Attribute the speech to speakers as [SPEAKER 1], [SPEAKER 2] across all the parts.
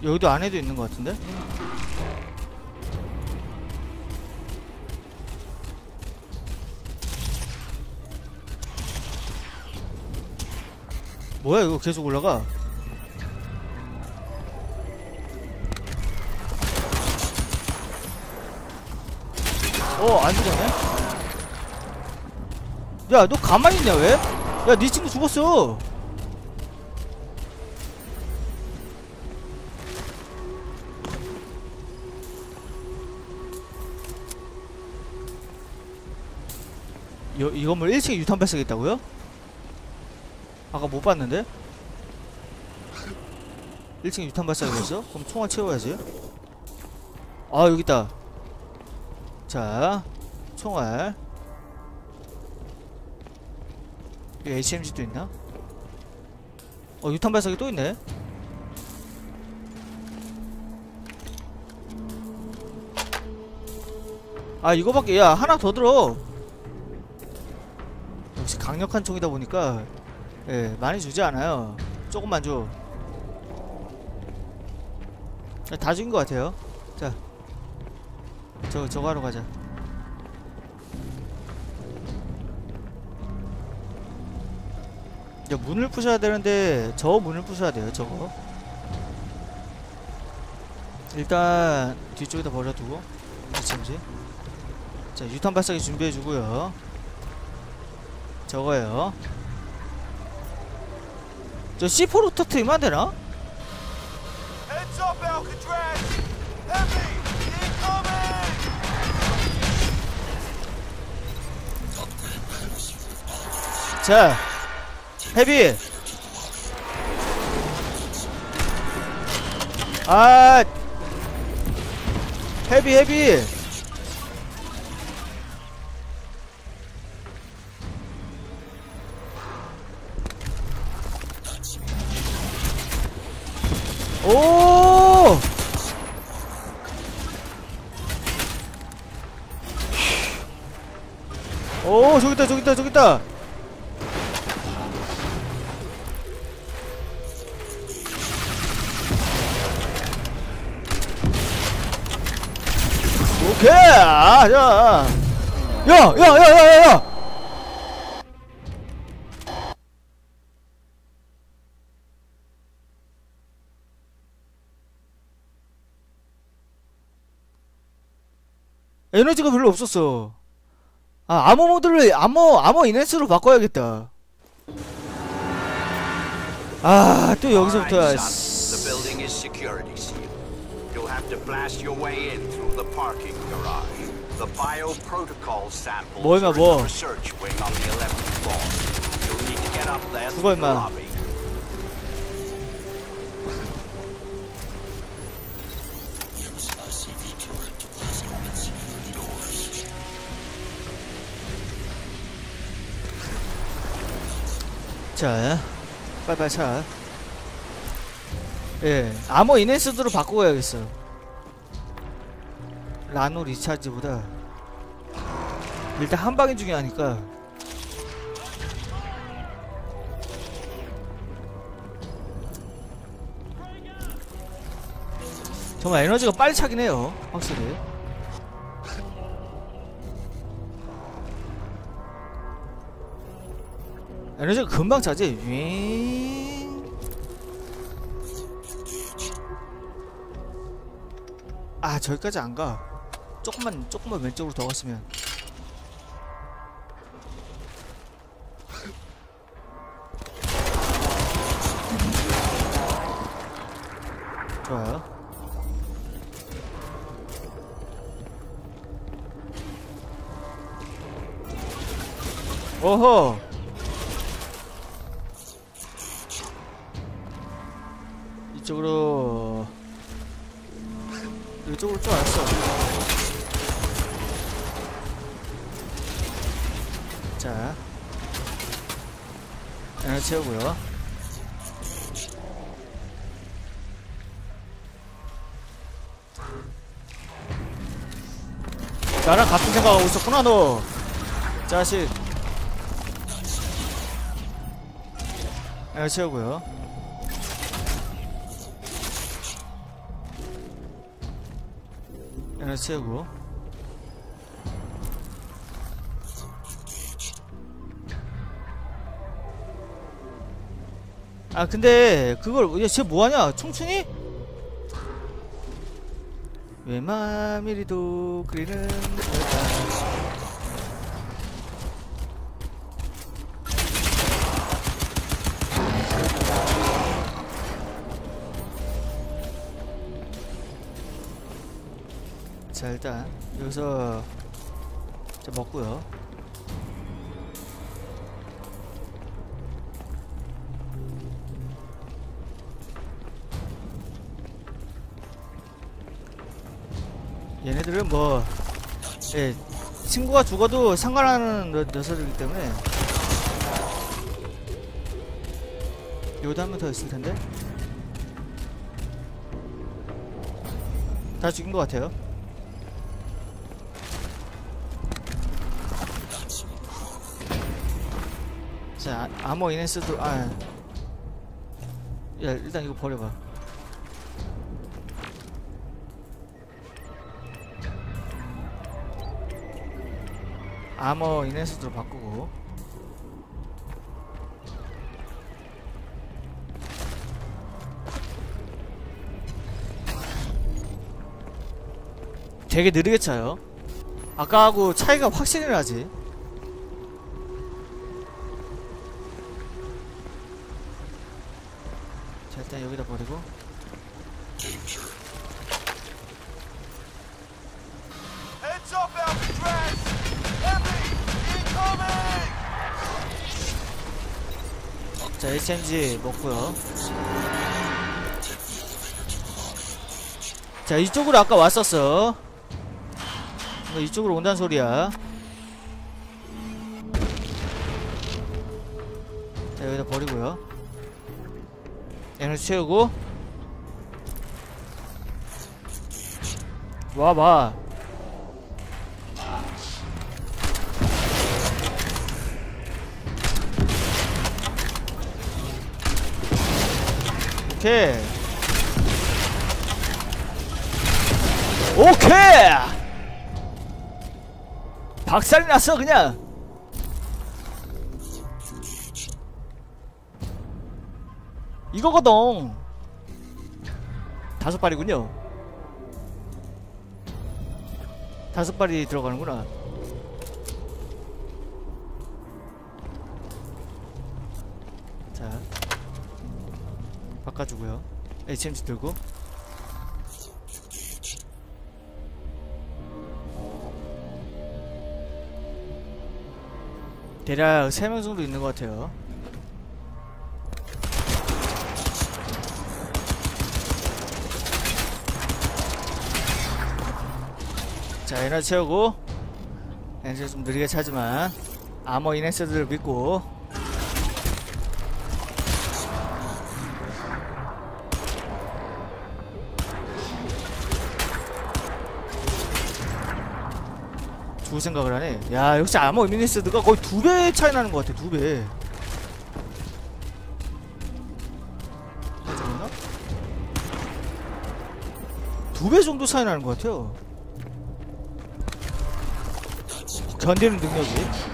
[SPEAKER 1] 여기도 안에도 있는 것 같은데? 뭐야 이거 계속 올라가. 안 죽었네? 야, 너 가만히 있냐, 왜? 야, 네 친구 죽었어. 이 건물 1층에 유탄 발사겠다고요? 아까 못 봤는데? 1층에 유탄 발사가 있어? 그럼 총알 채워야지. 아, 여기 있다. 자, 총알. 여기 HMG도 있나? 유탄 발사기 또 있네. 아, 이거밖에, 야, 하나 더 들어. 역시 강력한 총이다 보니까, 예, 많이 주지 않아요. 조금만 줘. 다 죽인 것 같아요. 자, 저거 하러 가자. 이제 문을 부셔야 되는데 저 문을 부셔야 돼요. 저거 일단 뒤쪽에다 버려두고 미친지. 자, 유탄 발사기 준비해주고요. 저거예요. 저 C4로 터트리면 안되나? 자, 헤비. 아, 헤비. 오! 오, 저기 있다. 오케이! 아, 자. 야! 에너지가 별로 없었어. 아, 아머 모드를 아머 이넨스로 바꿔야겠다. 아, 또 여기서부터야.
[SPEAKER 2] The building is security sealed. You'll have to blast your way in through the parking garage. The bioprotocol samples are in the research wing on the 11th floor. You'll need to get up there through the lobby.
[SPEAKER 1] 자, 빨리빨리 차. 예, 아머 이넨스드로 바꿔야겠어. 라노 리차지보다 일단 한방이 중요하니까. 정말 에너지가 빨리 차긴 해요, 확실히. 에너지가 금방 차지. 아, 저기까지 안 가. 조금만 왼쪽으로 더 갔으면. 좋아요. 오호. 이쪽으로 좀 왔어. 자, 에너지 채우고요. 나랑 같은 생각하고 있었구나 너 자식. 에너지 채우고요. 에너지 채우고. 아 근데 그걸 야, 쟤 뭐하냐? 총순이? 왜만 이리도 그리는 걸까? 자 일단 여기서 자 먹고요. 얘네들은 뭐 예, 친구가 죽어도 상관하는 녀석이기 때문에. 여기도 한 명 더 있을텐데? 다 죽인 것 같아요. 자, 아머 이넨스도 야, 일단 이거 버려봐. 아머 이넨스도 바꾸고. 되게 느리게 차요. 아까하고 차이가 확실히 나지. 자 일단 여기다 버리고. 자 HMG 먹고요. 자 이쪽으로 아까 왔었어. 이쪽으로 온다는 소리야. 자 여기다 버리고요. 에너지 채우고. 와봐. 오케이. 오케이. 박살이 났어 그냥. 이거거든. 5발이군요. 5발이 들어가는구나. 자 바꿔주고요. HMG 들고. 대략 3명 정도 있는 것 같아요. 자 에너지 채우고. 에너지 좀 느리게 차지만 아머 이넨스들을 믿고. 죽을 생각을 하네. 야 역시 아머 이넨스드가 거의 2배 차이 나는 것 같아. 2배. 잠깐만. 2배 정도 차이 나는 것 같아요. 견디는 능력이.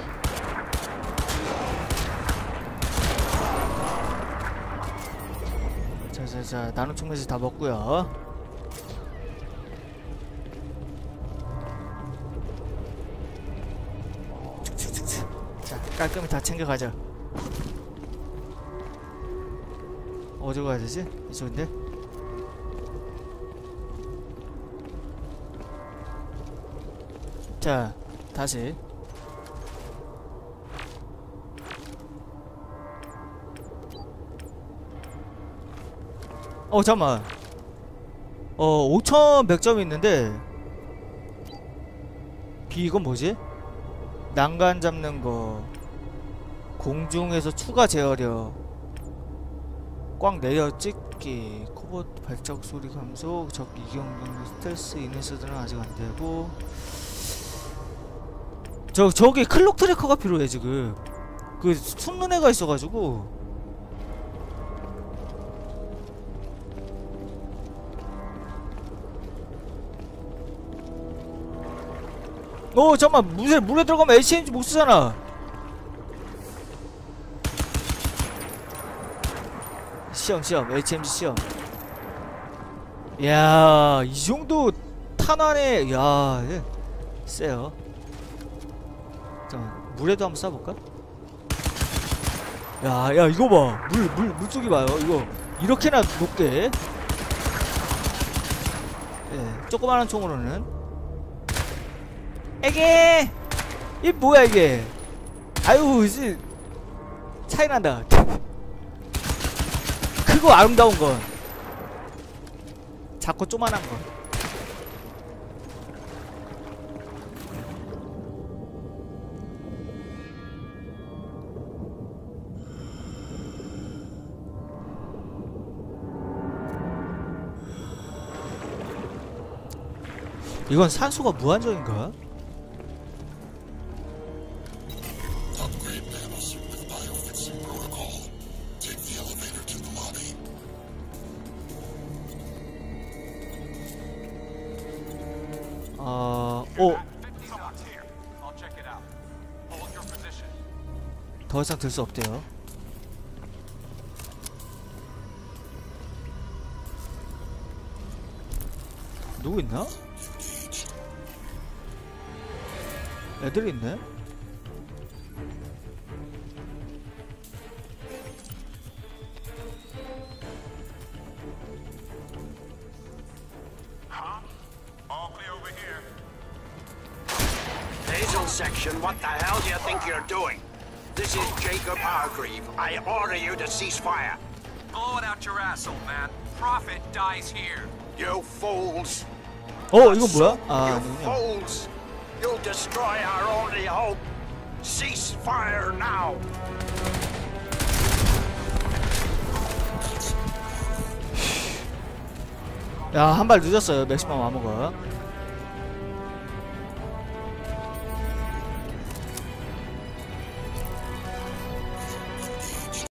[SPEAKER 1] 자자자 나노 총매지 다 먹고요. 자 깔끔히 다 챙겨가자. 어디로 가야 되지? 이쪽인데? 자 다시. 잠깐만. 5100점이 있는데 이건 뭐지? 난간 잡는 거, 공중에서 추가 제어력, 꽉 내려 찍기, 코봇 발작 소리 감소, 적 이경능 스텔스 이니스들은 아직 안 되고. 저기 클록 트래커가 필요해 지금. 그 숨는 애가 있어가지고. 잠깐만, 물에 들어가면 HMG 못 쓰잖아. 시험 HMG 시험. 야, 이 정도 탄환에, 야, 세요. 잠깐만, 물에도 한번 쏴볼까? 야, 이거 봐. 물속이 봐요. 이거 이렇게나 높게. 예, 조그마한 총으로는. 에게! 이 뭐야 이게? 아유, 이제 차이 난다. 크고 아름다운 건 작고 조만한 건. 이건 산소가 무한정인가? 더 이상 들 수 없대요. 누구 있나? 애들 있네?
[SPEAKER 2] Basil section, what the hell do you think you're doing? This is Jacob Hargreave. I order you to cease fire.
[SPEAKER 3] Blow it out your ass, old man. Prophet dies here.
[SPEAKER 2] You fools.
[SPEAKER 1] 이건 뭐야?
[SPEAKER 2] You
[SPEAKER 1] 아니군요.
[SPEAKER 2] fools. You'll destroy our only hope. Cease fire now.
[SPEAKER 1] 야, 한 발 늦었어요. 맥시멈 아머가.